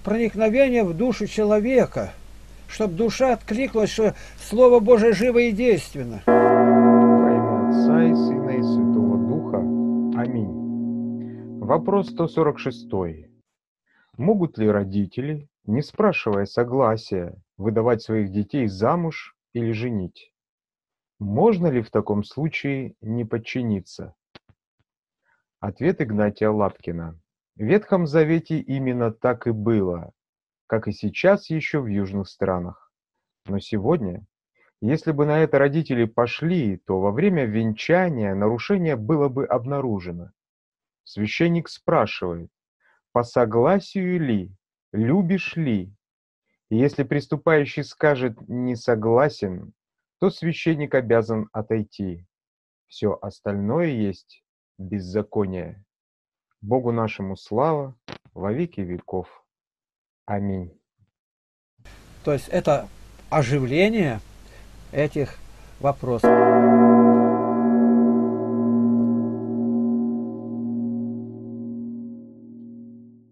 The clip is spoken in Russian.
проникновение в душу человека, чтобы душа откликнулась, что Слово Божие живо и действенно. Во имя Отца и Сына и Святого Духа. Аминь. Вопрос 146. Могут ли родители, не спрашивая согласия, выдавать своих детей замуж или женить? Можно ли в таком случае не подчиниться? Ответ Игнатия Лапкина. В Ветхом Завете именно так и было, как и сейчас еще в южных странах. Но сегодня, если бы на это родители пошли, то во время венчания нарушение было бы обнаружено. Священник спрашивает, по согласию ли, любишь ли? И если приступающий скажет «не согласен», то священник обязан отойти. Все остальное есть беззаконие. Богу нашему слава во веки веков. Аминь. То есть это оживление этих вопросов.